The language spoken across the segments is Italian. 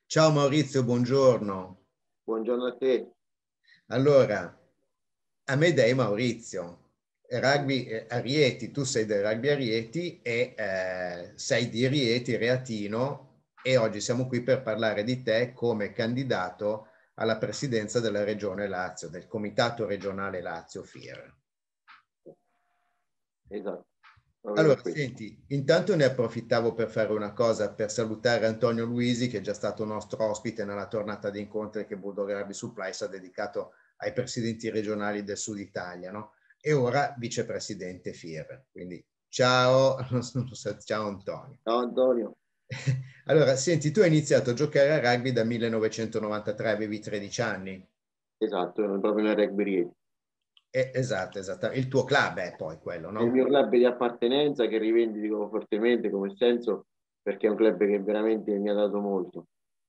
Ciao Maurizio, buongiorno. Buongiorno a te. Allora, a me dai Maurizio, rugby a Rieti, tu sei del rugby a Rieti e sei di Rieti, Reatino, e oggi siamo qui per parlare di te come candidato alla presidenza della Regione Lazio, del Comitato Regionale Lazio FIR. Esatto, proprio per Allora, questo. senti, intanto ne approfittavo per fare una cosa, per salutare Antonio Luisi, che è già stato nostro ospite nella tornata di incontri che Bulldog Rugby Supplies ha dedicato ai presidenti regionali del Sud Italia, no? E ora vicepresidente FIR. Quindi ciao, ciao Antonio. Ciao Antonio. Allora, senti, tu hai iniziato a giocare a rugby da 1993, avevi 13 anni. Esatto, proprio nel rugby Rieti. Esatto, esatto. Il tuo club è poi quello, È il no? mio club di appartenenza che rivendico fortemente come senso perché è un club che veramente mi ha dato molto.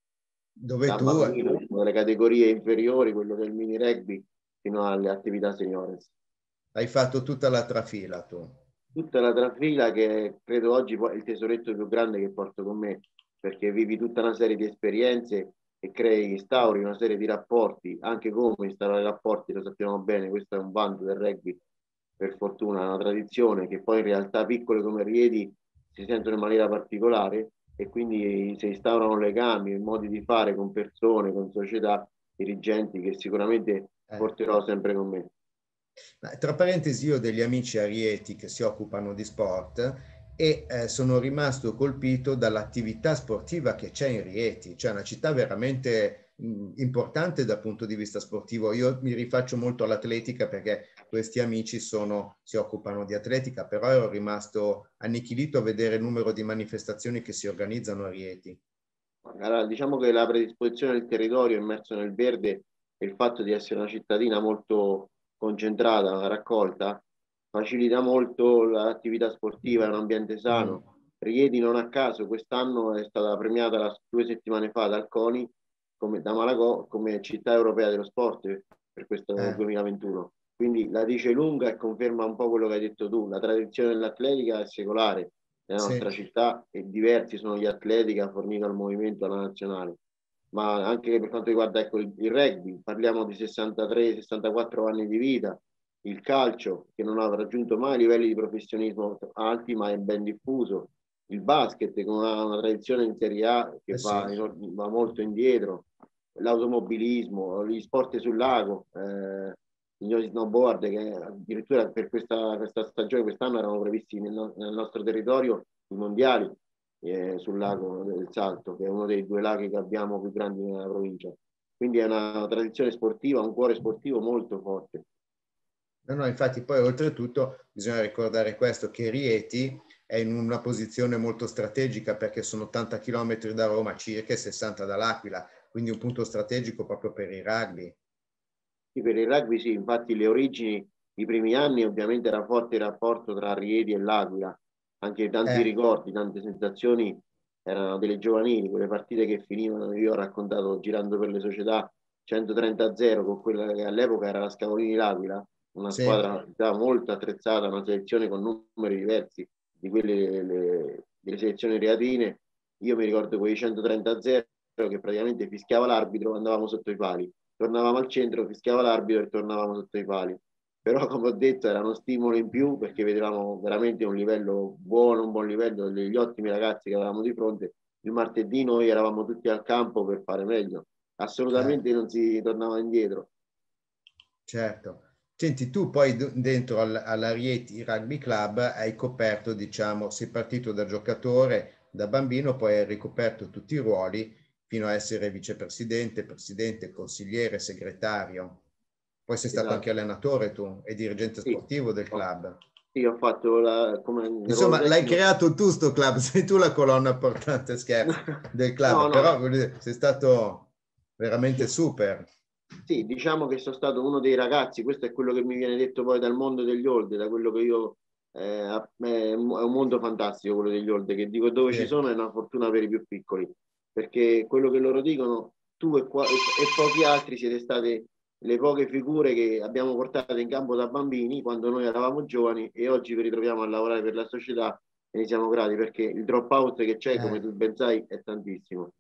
Dove Da tu bambino, dalle categorie inferiori, quello del mini rugby, fino alle attività seniores. hai fatto tutta la trafila, tu. Tutta la trafila che credo oggi poi è il tesoretto più grande che porto con me, perché vivi tutta una serie di esperienze e crei, instauri una serie di rapporti, anche come instaurare rapporti, lo sappiamo bene, questo è un vanto del rugby, per fortuna, è una tradizione che poi in realtà piccole come Rieti si sentono in maniera particolare e quindi si instaurano legami, modi di fare con persone, con società, dirigenti che sicuramente Eh. porterò sempre con me. Tra parentesi, io ho degli amici a Rieti che si occupano di sport e sono rimasto colpito dall'attività sportiva che c'è in Rieti, cioè una città veramente importante dal punto di vista sportivo. Io mi rifaccio molto all'atletica perché questi amici si occupano di atletica, però ero rimasto annichilito a vedere il numero di manifestazioni che si organizzano a Rieti. Allora, diciamo che la predisposizione del territorio immerso nel verde e il fatto di essere una cittadina molto concentrata, raccolta, facilita molto l'attività sportiva, è un ambiente Mm. sano. Rieti non a caso quest'anno è stata premiata 2 settimane fa dal CONI come, da Malagò come città europea dello sport per questo Eh, 2021. Quindi la dice lunga e conferma un po' quello che hai detto tu, la tradizione dell'atletica è secolare nella sì. nostra città e diversi sono gli atleti che ha fornito al movimento, alla nazionale. Ma anche per quanto riguarda ecco, il rugby, parliamo di 63-64 anni di vita, il calcio che non ha raggiunto mai livelli di professionismo alti ma è ben diffuso, il basket con una tradizione in Serie A che Sì. va molto indietro, l'automobilismo, gli sport sul lago, gli snowboard che addirittura per questa stagione, quest'anno erano previsti nel nostro territorio i mondiali sul lago del Salto, che è uno dei 2 laghi che abbiamo più grandi nella provincia. Quindi è una tradizione sportiva, un cuore sportivo molto forte. No, no, infatti poi oltretutto bisogna ricordare questo, che Rieti è in una posizione molto strategica perché sono 80 km da Roma, circa 60 dall'Aquila, quindi un punto strategico proprio per il rugby. Sì, per il rugby sì, infatti le origini, i primi anni ovviamente era forte il rapporto tra Rieti e l'Aquila, anche tanti Eh, ricordi, tante sensazioni erano delle giovanili, quelle partite che finivano, io ho raccontato girando per le società 130-0 con quella che all'epoca era la Scavolini l'Aquila, una sì, squadra già molto attrezzata, una selezione con numeri diversi di quelle delle selezioni reatine. Io mi ricordo quei 130-0 che praticamente fischiava l'arbitro, andavamo sotto i pali, tornavamo al centro, fischiava l'arbitro e tornavamo sotto i pali. Però, come ho detto, era uno stimolo in più perché vedevamo veramente un livello buono, un buon livello degli ottimi ragazzi che avevamo di fronte. Il martedì noi eravamo tutti al campo per fare meglio. certo, Assolutamente non si tornava indietro. certo. Senti, tu poi dentro alla Rieti Rugby Club hai coperto, diciamo, sei partito da giocatore, da bambino, poi hai ricoperto tutti i ruoli fino a essere vicepresidente, presidente, consigliere, segretario. Poi sei stato anche Esatto. allenatore tu e dirigente Sì, sportivo del ho, club. sì, ho fatto come nel ruolo Insomma, l'hai tecnico. creato tu sto club, sei tu la colonna portante, scherzo, del club, No, no. però voglio dire, sei stato veramente super. Sì, diciamo che sono stato uno dei ragazzi, questo è quello che mi viene detto poi dal mondo degli old, da quello che io è un mondo fantastico quello degli old, che dico dove ci Sì, sono è una fortuna per i più piccoli, perché quello che loro dicono, tu e pochi altri siete state le poche figure che abbiamo portato in campo da bambini quando noi eravamo giovani e oggi vi ritroviamo a lavorare per la società e ne siamo grati perché il drop out che c'è, eh, come tu ben sai, è tantissimo.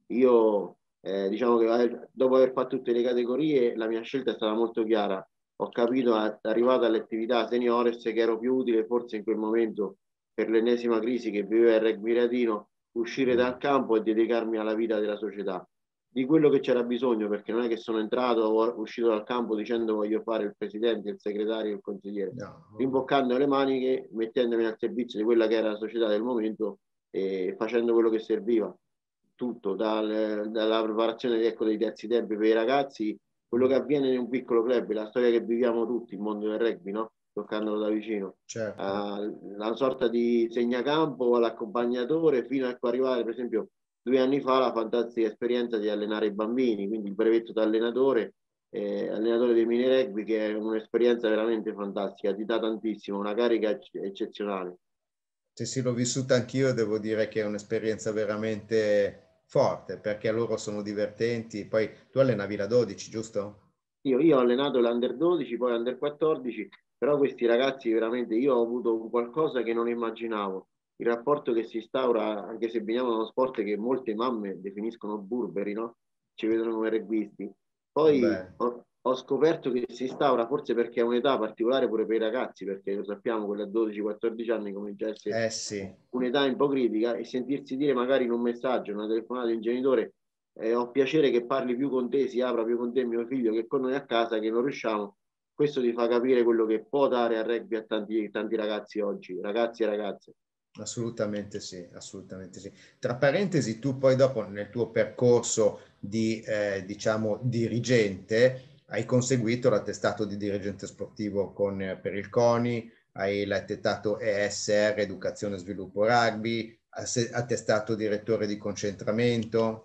Io diciamo che dopo aver fatto tutte le categorie la mia scelta è stata molto chiara. Ho capito, arrivato alle attività seniores, che ero più utile forse in quel momento, per l'ennesima crisi che viveva il rugby latino, uscire dal campo e dedicarmi alla vita della società. Di quello che c'era bisogno, perché non è che sono entrato o uscito dal campo dicendo voglio fare il presidente, il segretario, il consigliere, No. rimboccando le maniche, mettendomi al servizio di quella che era la società del momento e facendo quello che serviva. Tutto, dalla preparazione, ecco, dei terzi tempi per i ragazzi, quello che avviene in un piccolo club, la storia che viviamo tutti, il mondo del rugby, no? Toccandolo da vicino. Certo. La sorta di segnacampo all'accompagnatore fino a arrivare, per esempio, 2 anni fa, la fantastica esperienza di allenare i bambini, quindi il brevetto da allenatore, allenatore dei mini rugby, che è un'esperienza veramente fantastica, ti dà tantissimo, una carica eccezionale. Se sì, l'ho vissuta anch'io, devo dire che è un'esperienza veramente forte, perché loro sono divertenti. Poi tu allenavi la 12, giusto? Io ho allenato l'Under 12, poi l'Under 14, però questi ragazzi veramente, io ho avuto qualcosa che non immaginavo. Il rapporto che si instaura, anche se veniamo da uno sport che molte mamme definiscono burberi, no? Ci vedono come regbbisti. Poi Vabbè, ho scoperto che si instaura, forse perché è un'età particolare pure per i ragazzi, perché lo sappiamo, quella a 12-14 anni comincia a essere eh sì, un'età un po' critica, e sentirsi dire magari in un messaggio, una telefonata di un genitore, ho piacere che parli più con te, si apra più con te mio figlio che con noi a casa, che non riusciamo. Questo ti fa capire quello che può dare al rugby a tanti ragazzi oggi, ragazzi e ragazze. assolutamente sì, assolutamente sì. Tra parentesi, tu poi dopo nel tuo percorso di, diciamo, dirigente hai conseguito l'attestato di dirigente sportivo per il CONI, hai l'attestato ESR, Educazione e Sviluppo Rugby, attestato direttore di concentramento.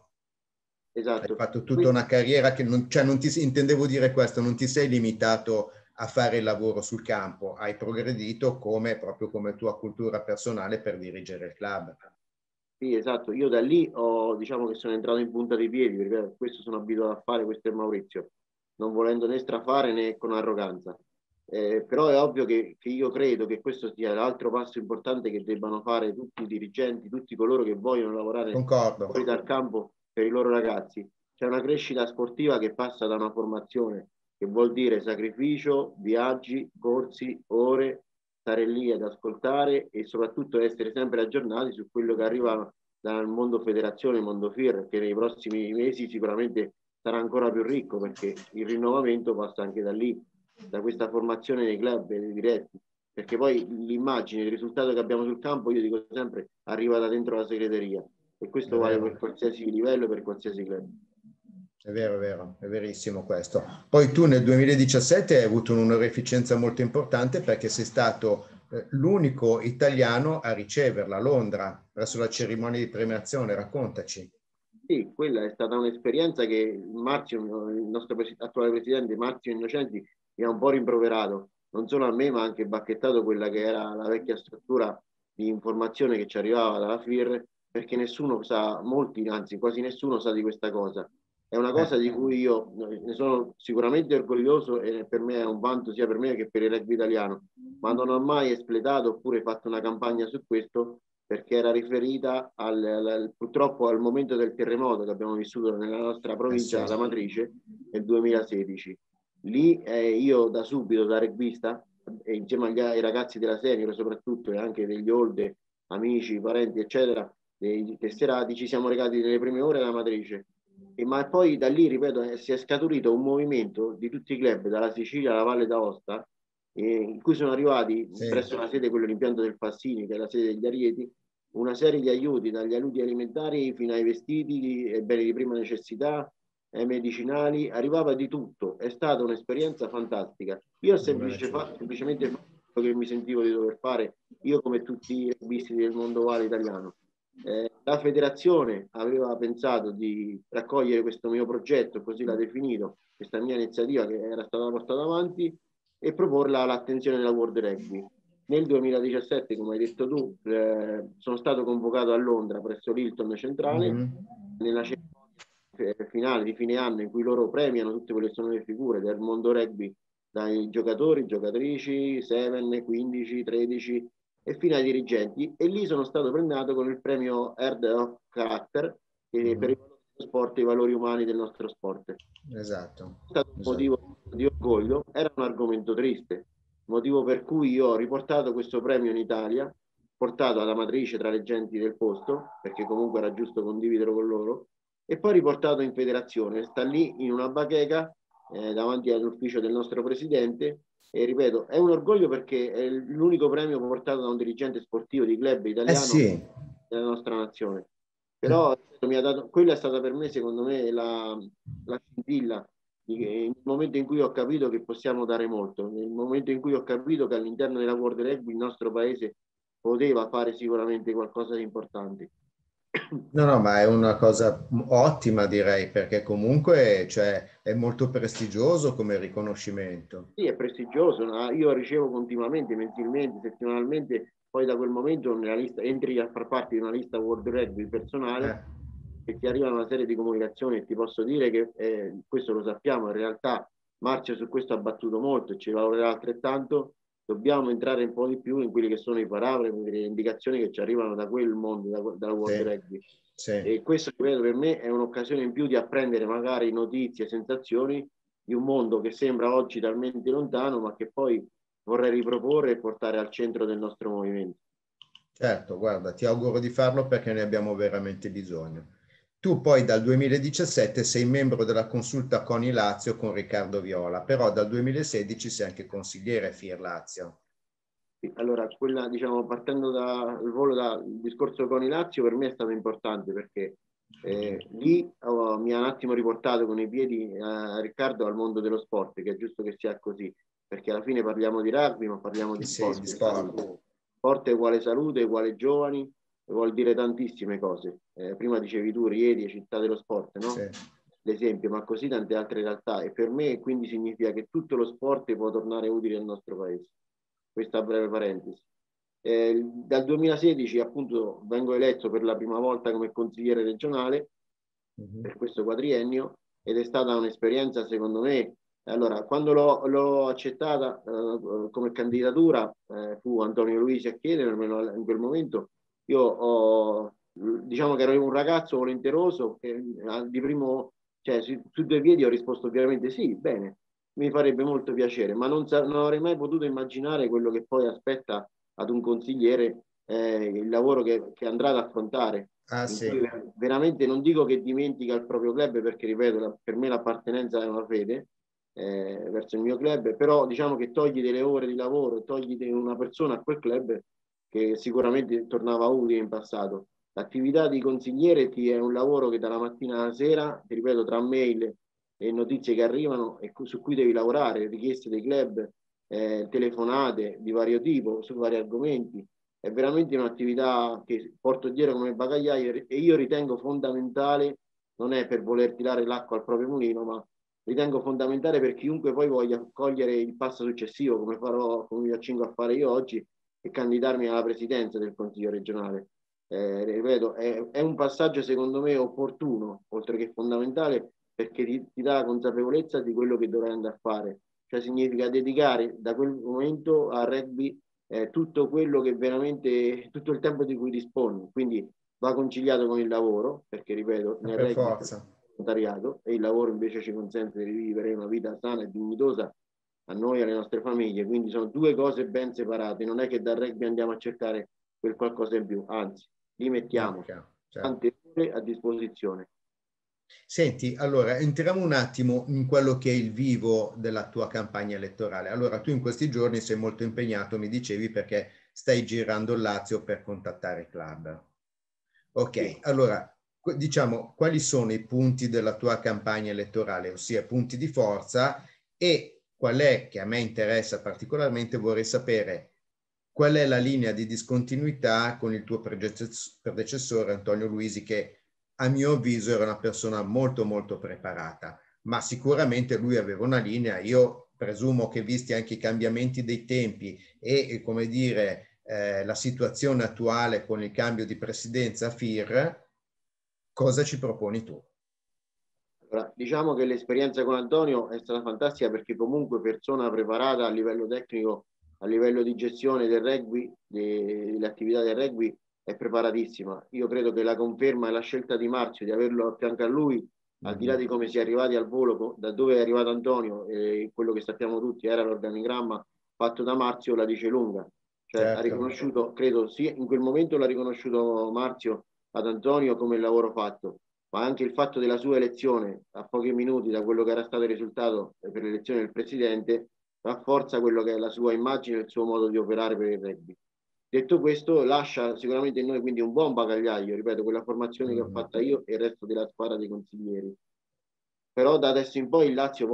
Hai Esatto. fatto tutta una carriera che non, cioè non ti, intendevo dire questo, non ti sei limitato a fare il lavoro sul campo, hai progredito come, proprio come tua cultura personale per dirigere il club. Sì, esatto. Io da lì diciamo che sono entrato in punta dei piedi, perché questo sono abituato a fare, questo è Maurizio, non volendo né strafare né con arroganza. Però è ovvio che io credo che questo sia l'altro passo importante che debbano fare tutti i dirigenti, tutti coloro che vogliono lavorare Concordo, fuori dal campo per i loro ragazzi. C'è una crescita sportiva che passa da una formazione, che vuol dire sacrificio, viaggi, corsi, ore, stare lì ad ascoltare e soprattutto essere sempre aggiornati su quello che arriva dal mondo federazione, mondo FIR, che nei prossimi mesi sicuramente sarà ancora più ricco, perché il rinnovamento passa anche da lì, da questa formazione nei club e nei diretti, perché poi l'immagine, il risultato che abbiamo sul campo, io dico sempre, arriva da dentro la segreteria, e questo è vale per vero. qualsiasi livello, per qualsiasi club. È vero, è verissimo questo. Poi tu nel 2017 hai avuto un'onorificenza molto importante perché sei stato l'unico italiano a riceverla a Londra, presso la cerimonia di premiazione. Raccontaci. Sì, quella è stata un'esperienza che Marzio, il nostro attuale presidente Marzio Innocenti, mi ha un po' rimproverato, non solo a me, ma anche bacchettato quella che era la vecchia struttura di informazione che ci arrivava dalla FIR, perché nessuno sa, molti, anzi quasi nessuno sa di questa cosa. È una cosa di cui io ne sono sicuramente orgoglioso, e per me è un vanto sia per me che per il rugby italiano, ma non ho mai espletato oppure fatto una campagna su questo, perché era riferita purtroppo al momento del terremoto che abbiamo vissuto nella nostra provincia, Sì. la Matrice, nel 2016. Lì io da subito, da rugbista, insieme ai ragazzi della senior soprattutto, e anche degli old, amici, parenti, eccetera, dei tesserati, ci siamo recati nelle prime ore alla Matrice. Ma poi da lì, ripeto, si è scaturito un movimento di tutti i club, dalla Sicilia alla Valle d'Aosta, in cui sono arrivati Sì. presso la sede, quello l'impianto del Fassini, che è la sede degli Arieti, una serie di aiuti, dagli aiuti alimentari fino ai vestiti e beni di prima necessità, ai medicinali, arrivava di tutto. È stata un'esperienza fantastica. Io ho semplicemente fatto quello che mi sentivo di dover fare, io come tutti i rugbisti del mondo ovale italiano. La federazione aveva pensato di raccogliere questo mio progetto, così l'ha definito, questa mia iniziativa che era stata portata avanti, e proporla all'attenzione della World Rugby. Nel 2017, come hai detto tu, sono stato convocato a Londra presso l'Hilton Centrale Mhm. nella cerimonia finale di fine anno, in cui loro premiano tutte quelle che sono le figure del mondo rugby, dai giocatori, giocatrici, 7, 15, 13 e fino ai dirigenti. E lì sono stato premiato con il premio Herd of Character, che per Mhm. il sport e i valori umani del nostro sport. Esatto. È stato un motivo di orgoglio, era un argomento triste, motivo per cui io ho riportato questo premio in Italia, portato alla matrice tra le genti del posto, perché comunque era giusto condividerlo con loro, e poi riportato in federazione. Sta lì in una bacheca davanti all'ufficio del nostro presidente, e ripeto, è un orgoglio perché è l'unico premio portato da un dirigente sportivo di club Eh italiano sì, della nostra nazione. Però mi ha dato, quella è stata per me, secondo me, la scintilla nel momento in cui ho capito che possiamo dare molto, nel momento in cui ho capito che all'interno della World Rugby il nostro paese poteva fare sicuramente qualcosa di importante. no, no, ma è una cosa ottima, direi, perché comunque, cioè, è molto prestigioso come riconoscimento. Sì, è prestigioso, no? Io ricevo continuamente, mensilmente, settimanalmente, poi da quel momento nella lista, entri a far parte di una lista World Rugby personale Eh, e ti arriva una serie di comunicazioni, e ti posso dire che questo lo sappiamo, in realtà Marzio su questo ha battuto molto e ci lavorerà altrettanto. Dobbiamo entrare un po' di più in quelli che sono i parametri, le indicazioni che ci arrivano da quel mondo, dalla World sì, Rugby. sì. E questo, credo, per me è un'occasione in più di apprendere magari notizie, sensazioni di un mondo che sembra oggi talmente lontano, ma che poi vorrei riproporre e portare al centro del nostro movimento. Certo, guarda, ti auguro di farlo perché ne abbiamo veramente bisogno. Tu poi dal 2017 sei membro della consulta CONI Lazio con Riccardo Viola, però dal 2016 sei anche consigliere FIR Lazio. Sì, allora, quella, diciamo, partendo dal volo dal discorso con i Lazio, per me è stato importante perché lì mi ha un attimo riportato con i piedi Riccardo al mondo dello sport, che è giusto che sia così, perché alla fine parliamo di rugby, ma parliamo di Sì, sport. di sport. Sport è uguale salute, uguale giovani, vuol dire tantissime cose. Prima dicevi tu, Rieti, città dello sport, no? Sì. L'esempio, ma così tante altre realtà. E per me quindi significa che tutto lo sport può tornare utile al nostro paese. Questa breve parentesi. Dal 2016 appunto vengo eletto per la prima volta come consigliere regionale Mhm. per questo quadriennio, ed è stata un'esperienza secondo me. Allora, quando l'ho accettata come candidatura, fu Antonio Luisi a chiedermelo in quel momento. Io diciamo che ero un ragazzo volenteroso che di primo, cioè su due piedi ho risposto ovviamente sì, bene, mi farebbe molto piacere, ma non avrei mai potuto immaginare quello che poi aspetta ad un consigliere, il lavoro che andrà ad affrontare, Ah in sì, cui veramente non dico che dimentica il proprio club, perché ripeto, per me l'appartenenza è una fede verso il mio club, però diciamo che togli delle ore di lavoro, togli una persona a quel club che sicuramente tornava utile in passato. L'attività di consigliere ti è un lavoro che dalla mattina alla sera, ti ripeto, tra mail e notizie che arrivano e su cui devi lavorare, richieste dei club, telefonate di vario tipo su vari argomenti. È veramente un'attività che porto dietro come bagagliaio, e io ritengo fondamentale, non è per voler tirare l'acqua al proprio mulino, ma ritengo fondamentale per chiunque poi voglia cogliere il passo successivo, come farò, come mi accingo a fare io oggi, e candidarmi alla presidenza del Consiglio regionale. Ripeto, è un passaggio secondo me opportuno, oltre che fondamentale, perché ti dà la consapevolezza di quello che dovrai andare a fare. Cioè significa dedicare da quel momento al rugby tutto quello che veramente, tutto il tempo di cui disponi. Quindi va conciliato con il lavoro, perché ripeto, nel per rugby c'è forza. volontariato e il lavoro invece ci consente di vivere una vita sana e dignitosa a noi e alle nostre famiglie. Quindi sono due cose ben separate. Non è che dal rugby andiamo a cercare quel qualcosa in più, anzi, li No, mettiamo chiaro, certo. tante ore a disposizione. Senti, allora entriamo un attimo in quello che è il vivo della tua campagna elettorale. Allora, tu in questi giorni sei molto impegnato, mi dicevi, perché stai girando il Lazio per contattare i club. Sì. Ok, allora, diciamo, quali sono i punti della tua campagna elettorale, ossia punti di forza, e qual è, che a me interessa particolarmente, vorrei sapere qual è la linea di discontinuità con il tuo predecessore Antonio Luisi, che a mio avviso era una persona molto molto preparata, ma sicuramente lui aveva una linea. Io presumo che, visti anche i cambiamenti dei tempi e come dire, la situazione attuale con il cambio di presidenza FIR, cosa ci proponi tu? Allora, diciamo che l'esperienza con Antonio è stata fantastica, perché comunque persona preparata a livello tecnico, a livello di gestione del rugby, delle attività del rugby, è preparatissima. Io credo che la conferma e la scelta di Marzio di averlo a fianco a lui, al di là di come si è arrivati al volo, da dove è arrivato Antonio, e quello che sappiamo tutti era l'organigramma fatto da Marzio, la dice lunga. Cioè ha riconosciuto, credo, sì, in quel momento l'ha riconosciuto Marzio ad Antonio come il lavoro fatto, ma anche il fatto della sua elezione a pochi minuti da quello che era stato il risultato per l'elezione del presidente rafforza quello che è la sua immagine e il suo modo di operare per il rugby. Detto questo, lascia sicuramente in noi quindi un buon bagagliaio, ripeto, quella formazione che ho fatta io e il resto della squadra dei consiglieri. Però da adesso in poi il Lazio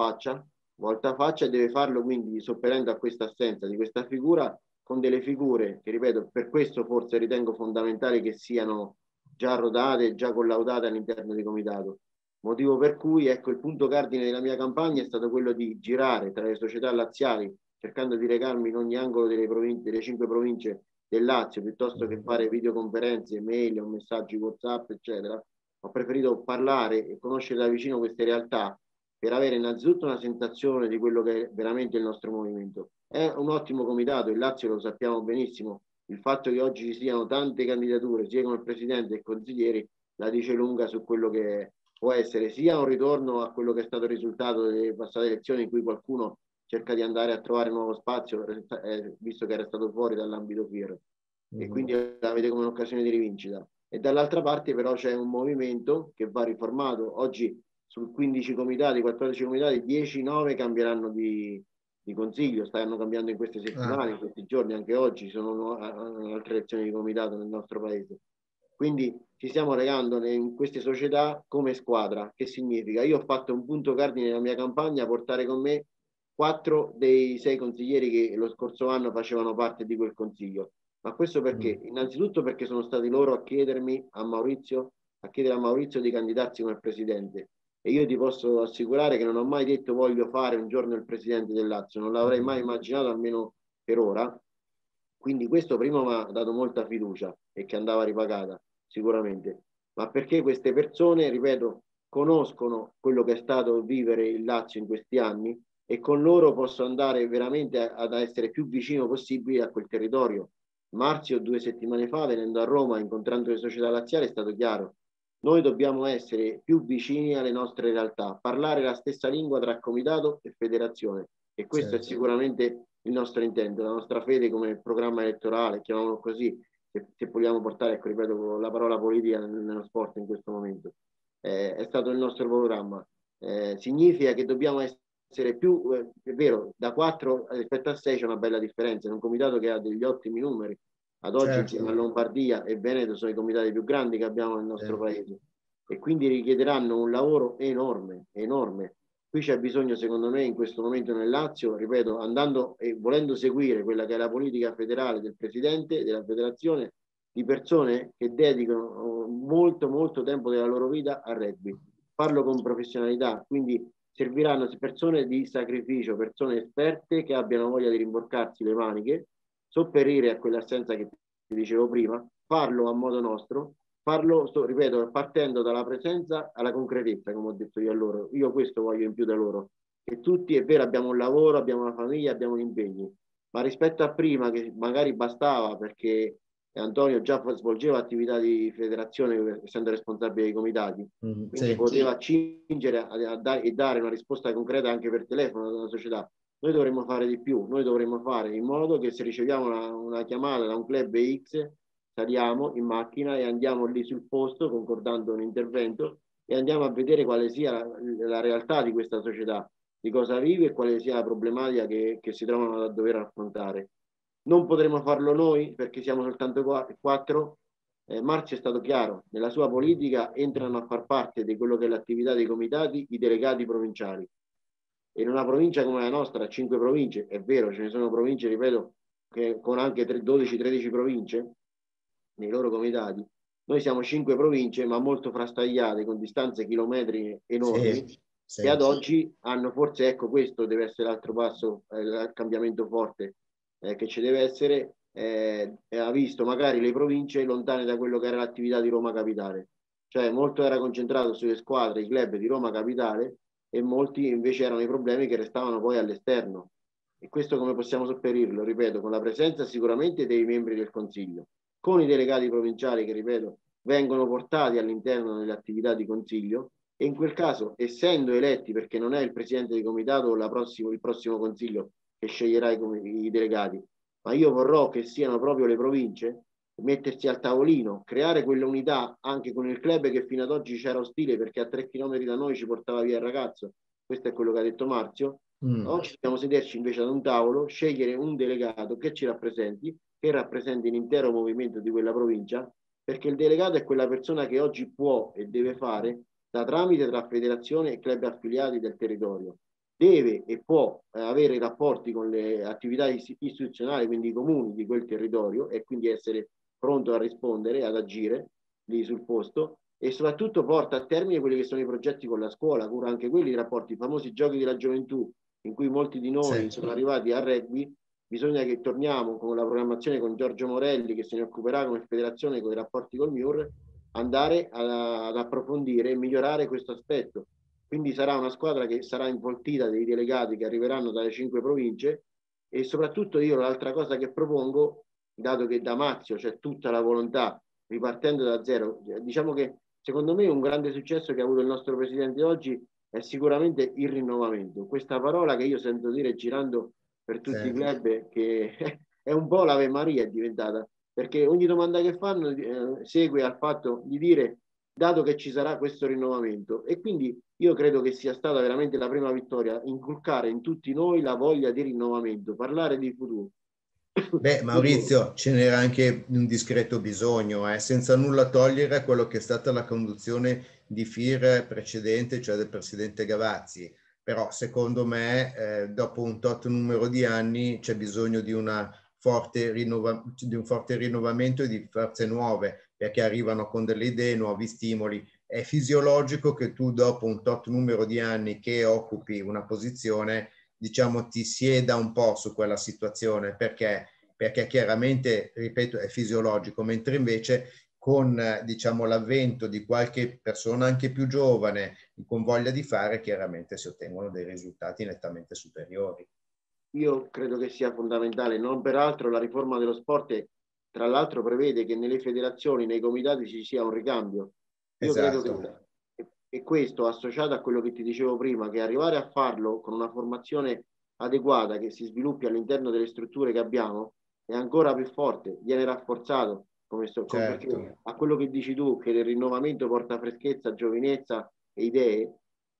volta faccia e deve farlo quindi sopperendo a questa assenza di questa figura con delle figure che, ripeto, per questo forse ritengo fondamentale che siano già rodate, già collaudate all'interno di comitato. Motivo per cui, ecco, il punto cardine della mia campagna è stato quello di girare tra le società laziali, cercando di recarmi in ogni angolo delle 5 province del Lazio, piuttosto che fare videoconferenze, mail o messaggi WhatsApp, eccetera. Ho preferito parlare e conoscere da vicino queste realtà per avere innanzitutto una sensazione di quello che è veramente il nostro movimento. È un ottimo comitato, il Lazio lo sappiamo benissimo, il fatto che oggi ci siano tante candidature, sia come presidente che consiglieri, la dice lunga su quello che può essere sia un ritorno a quello che è stato il risultato delle passate elezioni in cui qualcuno cerca di andare a trovare nuovo spazio, visto che era stato fuori dall'ambito FIR, e quindi la vede come un'occasione di rivincita. E dall'altra parte però c'è un movimento che va riformato. Oggi su 15 comitati, 14 comitati, 10-9 cambieranno di consiglio, stanno cambiando in queste settimane, in questi giorni, anche oggi sono altre elezioni di comitato nel nostro paese. Quindi ci stiamo legando in queste società come squadra. Che significa? Io ho fatto un punto cardine nella mia campagna, portare con me 4 dei 6 consiglieri che lo scorso anno facevano parte di quel consiglio. Ma questo perché? Innanzitutto perché sono stati loro a chiedermi a chiedere a Maurizio di candidarsi come presidente. E io ti posso assicurare che non ho mai detto voglio fare un giorno il presidente del Lazio, non l'avrei mai immaginato, almeno per ora. Quindi questo prima mi ha dato molta fiducia e che andava ripagata, sicuramente. Ma perché queste persone, ripeto, conoscono quello che è stato vivere il Lazio in questi anni e con loro posso andare veramente ad essere più vicino possibile a quel territorio. Marzio 2 settimane fa, venendo a Roma, incontrando le società laziali, è stato chiaro. Noi dobbiamo essere più vicini alle nostre realtà, parlare la stessa lingua tra comitato e federazione. E questo è sicuramente il nostro intento, la nostra fede come programma elettorale, chiamiamolo così, se vogliamo portare, ecco, ripeto, la parola politica nello sport in questo momento. È stato il nostro programma. Significa che dobbiamo essere più, è vero, da 4 rispetto a 6 c'è una bella differenza, in un comitato che ha degli ottimi numeri, ad oggi insieme a Lombardia e Veneto sono i comitati più grandi che abbiamo nel nostro paese e quindi richiederanno un lavoro enorme, enorme. Qui c'è bisogno, secondo me, in questo momento nel Lazio, ripeto, andando e volendo seguire quella che è la politica federale del presidente della federazione, di persone che dedicano molto, molto tempo della loro vita al rugby. Farlo con professionalità, quindi serviranno persone di sacrificio, persone esperte che abbiano voglia di rimborcarsi le maniche, sopperire a quell'assenza che ti dicevo prima, farlo a modo nostro, farlo, ripeto, partendo dalla presenza alla concretezza, come ho detto io a loro. Io questo voglio in più da loro. E tutti, è vero, abbiamo un lavoro, abbiamo una famiglia, abbiamo gli impegni, ma rispetto a prima, che magari bastava perché Antonio già svolgeva attività di federazione, essendo responsabile dei comitati, quindi poteva accingere e dare una risposta concreta anche per telefono ad una società. Noi dovremmo fare di più, noi dovremmo fare in modo che se riceviamo una chiamata da un club X, saliamo in macchina e andiamo lì sul posto concordando un intervento e andiamo a vedere quale sia la realtà di questa società, di cosa vive e quale sia la problematica che si trovano a dover affrontare. Non potremo farlo noi perché siamo soltanto 4. Marzio è stato chiaro, nella sua politica entrano a far parte di quello che è l'attività dei comitati i delegati provinciali. E in una provincia come la nostra, 5 province, è vero, ce ne sono province, ripeto, che con anche 12-13 province nei loro comitati, noi siamo 5 province ma molto frastagliate con distanze chilometri enormi che ad oggi hanno forse, ecco questo deve essere l'altro passo, il cambiamento forte che ci deve essere, ha visto magari le province lontane da quello che era l'attività di Roma Capitale, cioè molto era concentrato sulle squadre, i club di Roma Capitale e molti invece erano i problemi che restavano poi all'esterno. E questo come possiamo sopperirlo? Ripeto, con la presenza sicuramente dei membri del Consiglio, con i delegati provinciali che, ripeto, vengono portati all'interno delle attività di consiglio, e in quel caso, essendo eletti, perché non è il presidente di comitato o il prossimo consiglio che sceglierà i delegati, ma io vorrò che siano proprio le province, mettersi al tavolino, creare quell'unità anche con il club che fino ad oggi c'era ostile perché a 3 chilometri da noi ci portava via il ragazzo. Questo è quello che ha detto Marzio. Oggi dobbiamo sederci invece ad un tavolo, scegliere un delegato che ci rappresenti, che rappresenti l'intero movimento di quella provincia, perché il delegato è quella persona che oggi può e deve fare da tramite tra federazione e club affiliati del territorio. Deve e può avere rapporti con le attività istituzionali, quindi i comuni di quel territorio, e quindi essere pronto a rispondere, ad agire lì sul posto, e soprattutto porta a termine quelli che sono i progetti con la scuola, cura anche quelli, i rapporti, i famosi giochi della gioventù, in cui molti di noi sono arrivati al rugby. Bisogna che torniamo con la programmazione con Giorgio Morelli, che se ne occuperà come federazione con i rapporti col MIUR, andare ad approfondire e migliorare questo aspetto. Quindi sarà una squadra che sarà involtita dei delegati che arriveranno dalle 5 province, e soprattutto io l'altra cosa che propongo, dato che da Marzio c'è tutta la volontà, ripartendo da zero, diciamo che secondo me un grande successo che ha avuto il nostro presidente oggi è sicuramente il rinnovamento. Questa parola che io sento dire girando per tutti i club, che è un po' l'Ave Maria è diventata, perché ogni domanda che fanno segue al fatto di dire dato che ci sarà questo rinnovamento, e quindi io credo che sia stata veramente la prima vittoria, inculcare in tutti noi la voglia di rinnovamento, parlare di futuro. Beh, Maurizio, ce n'era anche un discreto bisogno, senza nulla togliere a quello che è stata la conduzione di FIR precedente, cioè del presidente Gavazzi. Però secondo me, dopo un tot numero di anni, c'è bisogno di un forte rinnovamento e di forze nuove, perché arrivano con delle idee, nuovi stimoli. È fisiologico che tu dopo un tot numero di anni che occupi una posizione, diciamo, ti sieda un po' su quella situazione, perché chiaramente, ripeto, è fisiologico, mentre invece con, diciamo, l'avvento di qualche persona anche più giovane, con voglia di fare, chiaramente si ottengono dei risultati nettamente superiori. Io credo che sia fondamentale, non peraltro la riforma dello sport, tra l'altro, prevede che nelle federazioni, nei comitati ci sia un ricambio. Io credo Esatto. e questo associato a quello che ti dicevo prima, che arrivare a farlo con una formazione adeguata che si sviluppi all'interno delle strutture che abbiamo è ancora più forte, viene rafforzato, perché a quello che dici tu, che il rinnovamento porta freschezza, giovinezza e idee,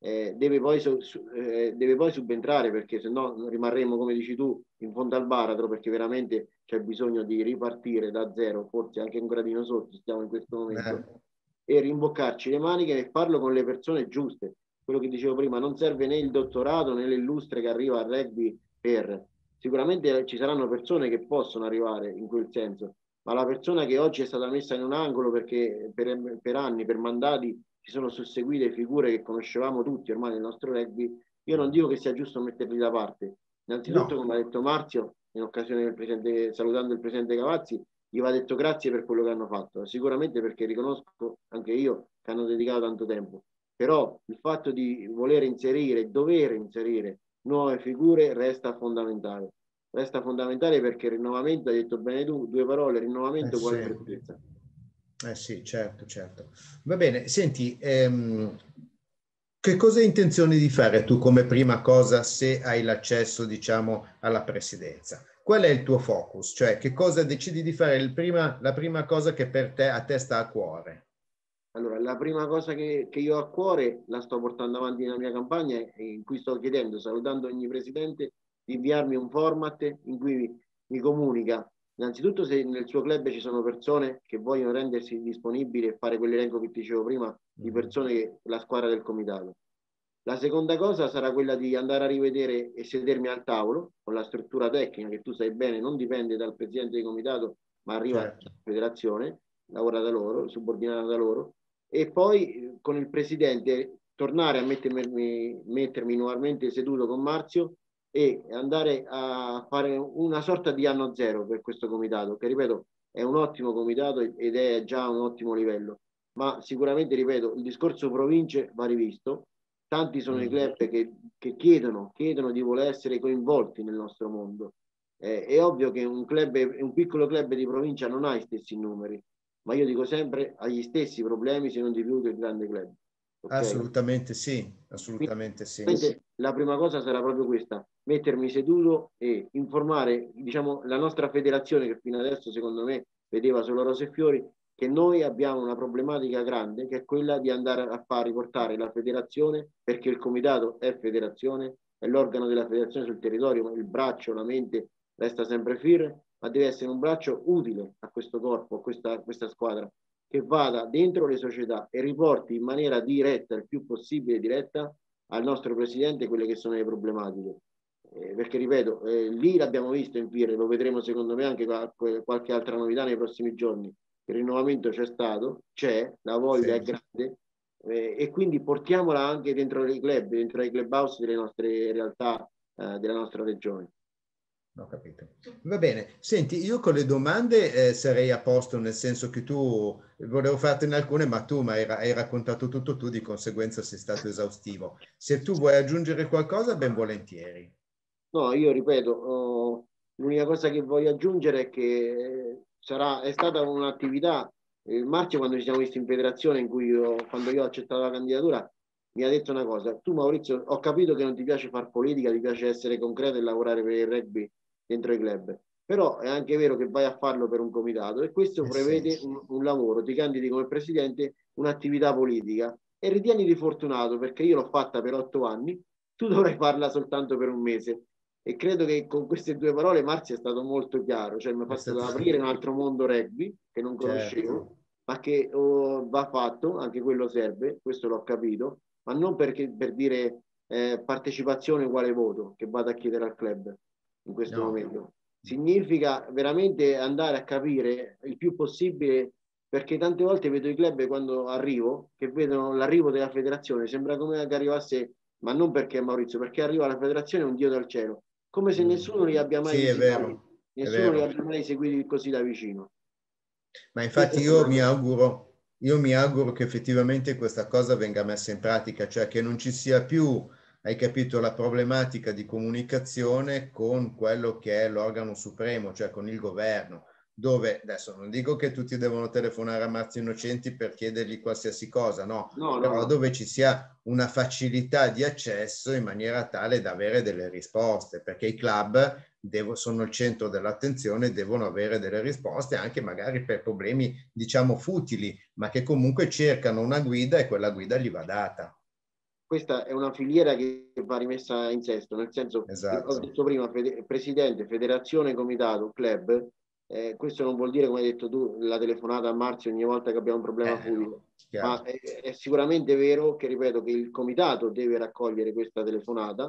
deve poi subentrare, perché se no rimarremo, come dici tu, in fondo al baratro, perché veramente c'è bisogno di ripartire da zero, forse anche un gradino sotto stiamo in questo momento, e rimboccarci le maniche e farlo con le persone giuste. Quello che dicevo prima, non serve né il dottorato né l'illustre che arriva al rugby sicuramente ci saranno persone che possono arrivare in quel senso, ma la persona che oggi è stata messa in un angolo perché per anni, per mandati, si sono susseguite figure che conoscevamo tutti ormai nel nostro rugby, io non dico che sia giusto metterli da parte. Innanzitutto, come ha detto Marzio, in occasione del presidente, salutando il presidente Cavazzi, gli va detto grazie per quello che hanno fatto, sicuramente perché riconosco anche io che hanno dedicato tanto tempo, però il fatto di voler inserire, dover inserire nuove figure resta fondamentale. Resta fondamentale perché il rinnovamento, hai detto bene tu, 2 parole, rinnovamento uguale freschezza. Sì, certo, certo. Va bene, senti, che cosa hai intenzione di fare tu come prima cosa se hai l'accesso, diciamo, alla presidenza? Qual è il tuo focus? Cioè, che cosa decidi di fare la prima cosa che per te, a te sta a cuore? Allora, la prima cosa che io ho a cuore la sto portando avanti nella mia campagna, e in cui sto chiedendo, salutando ogni presidente, di inviarmi un format in cui mi comunica innanzitutto se nel suo club ci sono persone che vogliono rendersi disponibili e fare quell'elenco che ti dicevo prima di persone che la squadra del comitato. La seconda cosa sarà quella di andare a rivedere e sedermi al tavolo con la struttura tecnica, che tu sai bene non dipende dal presidente di comitato, ma arriva dalla federazione, lavora da loro, subordinata da loro, e poi con il presidente tornare a mettermi nuovamente seduto con Marzio e andare a fare una sorta di anno zero per questo comitato, che ripeto è un ottimo comitato ed è già un ottimo livello, ma sicuramente, ripeto, il discorso province va rivisto. Tanti sono i club che chiedono di voler essere coinvolti nel nostro mondo, È ovvio che un piccolo club di provincia non ha gli stessi numeri, ma io dico sempre ha gli stessi problemi, se non di più, del grande club. Okay? Assolutamente sì, assolutamente sì. Quindi, la prima cosa sarà proprio questa, mettermi seduto e informare, diciamo, la nostra federazione, che fino adesso secondo me vedeva solo rose e fiori, che noi abbiamo una problematica grande, che è quella di andare a far riportare la federazione, perché il comitato è federazione, è l'organo della federazione sul territorio, ma il braccio, la mente resta sempre FIR, ma deve essere un braccio utile a questo corpo, a questa squadra, che vada dentro le società e riporti in maniera diretta, il più possibile diretta, al nostro presidente quelle che sono le problematiche. Perché ripeto, lì l'abbiamo visto in FIR, lo vedremo secondo me anche qualche altra novità nei prossimi giorni. Il rinnovamento c'è stato, c'è, la voglia Sì. è grande, e quindi portiamola anche dentro i club, dentro i clubhouse delle nostre realtà, della nostra regione. Ho capito. Va bene. Senti, io con le domande sarei a posto, nel senso che tu, volevo fartene alcune, ma tu mi hai raccontato tutto tu, di conseguenza sei stato esaustivo. Se tu vuoi aggiungere qualcosa, ben volentieri. No, io ripeto, l'unica cosa che voglio aggiungere è che è stata un'attività, il marzo quando ci siamo visti in federazione, quando io ho accettato la candidatura, mi ha detto una cosa, tu Maurizio, ho capito che non ti piace fare politica, ti piace essere concreto e lavorare per il rugby dentro i club, però è anche vero che vai a farlo per un comitato e questo Sì. prevede un lavoro, ti candidi come presidente, un'attività politica e ritieniti fortunato perché io l'ho fatta per 8 anni, tu dovrai farla soltanto per un mese e credo che con queste due parole Marzio è stato molto chiaro, cioè mi ha È fatto stato... aprire un altro mondo rugby che non Certo. conoscevo, ma che va fatto, anche quello serve, questo l'ho capito, ma non perché per dire partecipazione uguale voto che vado a chiedere al club in questo No. momento. Significa veramente andare a capire il più possibile, perché tante volte vedo i club quando arrivo, che vedono l'arrivo della federazione, sembra come che arrivasse, ma non perché è Maurizio, perché arriva la federazione un dio dal cielo, come se Mm. nessuno li abbia mai Sì, è visitati, vero, è nessuno li vero. abbia mai seguiti così da vicino. Ma Questo infatti è fondamentale. io mi auguro che effettivamente questa cosa venga messa in pratica, cioè che non ci sia più, hai capito, la problematica di comunicazione con quello che è l'organo supremo, cioè con il governo, dove adesso non dico che tutti devono telefonare a Marzio Innocenti per chiedergli qualsiasi cosa, no, No, no, però no. dove ci sia una facilità di accesso in maniera tale da avere delle risposte, perché i club sono il centro dell'attenzione, devono avere delle risposte anche magari per problemi, diciamo, futili, ma che comunque cercano una guida e quella guida gli va data. Questa è una filiera che va rimessa in sesto, nel senso, ho Esatto. detto prima, presidente, federazione, comitato, club, questo non vuol dire, come hai detto tu, la telefonata a Marzio ogni volta che abbiamo un problema No, futile, ma chiaro. è sicuramente vero che, ripeto, che il comitato deve raccogliere questa telefonata,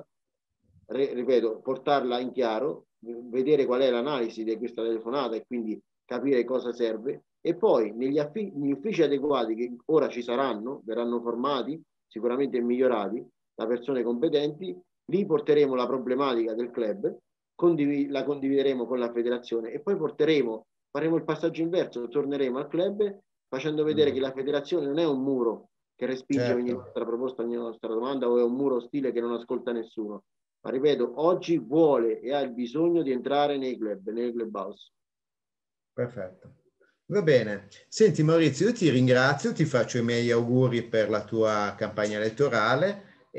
ripeto, portarla in chiaro, vedere qual è l'analisi di questa telefonata e quindi capire cosa serve, e poi negli uffici adeguati che ora ci saranno, verranno formati, sicuramente migliorati da persone competenti, lì porteremo la problematica del club, la condivideremo con la federazione e poi faremo il passaggio inverso, torneremo al club facendo vedere che Mm. la federazione non è un muro che respinge ogni Certo, nostra proposta, ogni nostra domanda o è un muro ostile che non ascolta nessuno. Ma ripeto, oggi vuole e ha il bisogno di entrare nei clubhouse. perfetto. Va bene. Senti Maurizio, io ti ringrazio, ti faccio i miei auguri per la tua campagna elettorale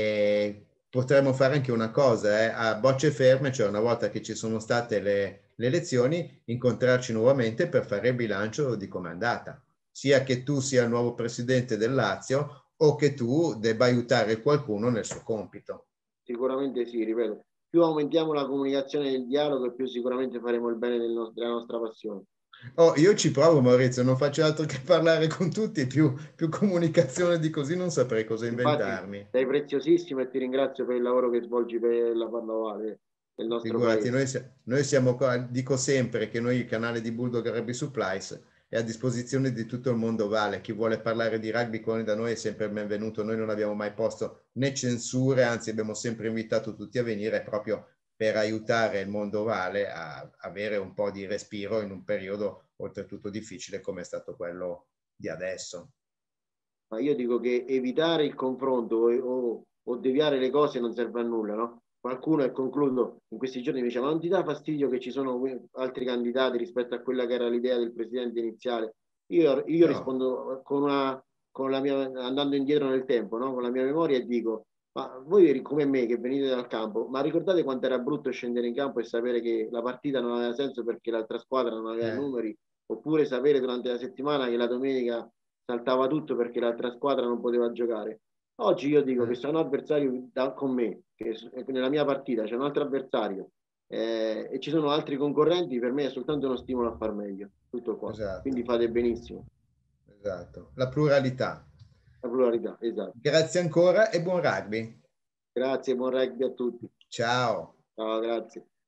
e potremmo fare anche una cosa, a bocce ferme, cioè una volta che ci sono state le elezioni, incontrarci nuovamente per fare il bilancio di com'è andata, sia che tu sia il nuovo presidente del Lazio o che tu debba aiutare qualcuno nel suo compito. Sicuramente sì, ripeto. Più aumentiamo la comunicazione e il dialogo, più sicuramente faremo il bene della nostra passione. Oh, io ci provo Maurizio, non faccio altro che parlare con tutti, più comunicazione di così non saprei cosa Infatti inventarmi. sei preziosissimo e ti ringrazio per il lavoro che svolgi per la pallavolo del nostro Figurati, paese. noi siamo qua, dico sempre che noi, il canale di Bulldog Rugby Supplies, è a disposizione di tutto il mondo vale. Chi vuole parlare di rugby con da noi è sempre benvenuto. Noi non abbiamo mai posto né censure, anzi abbiamo sempre invitato tutti a venire proprio per aiutare il mondo vale a avere un po' di respiro in un periodo oltretutto difficile come è stato quello di adesso. Ma io dico che evitare il confronto o deviare le cose non serve a nulla, no? qualcuno, e concludo, in questi giorni mi diceva: ma non ti dà fastidio che ci sono altri candidati rispetto a quella che era l'idea del presidente iniziale? Io No, rispondo con la mia, andando indietro nel tempo, no? Con la mia memoria, e dico: ma voi come me che venite dal campo, ma ricordate quanto era brutto scendere in campo e sapere che la partita non aveva senso perché l'altra squadra non aveva i eh, numeri, oppure sapere durante la settimana che la domenica saltava tutto perché l'altra squadra non poteva giocare? Oggi io dico che eh, se un avversario con me, che nella mia partita c'è un altro avversario, e ci sono altri concorrenti, per me è soltanto uno stimolo a far meglio. Tutto qua. Quindi esatto, fate benissimo. esatto. La pluralità. La pluralità, esatto. Grazie ancora e buon rugby. Grazie, buon rugby a tutti. Ciao. Ciao, grazie.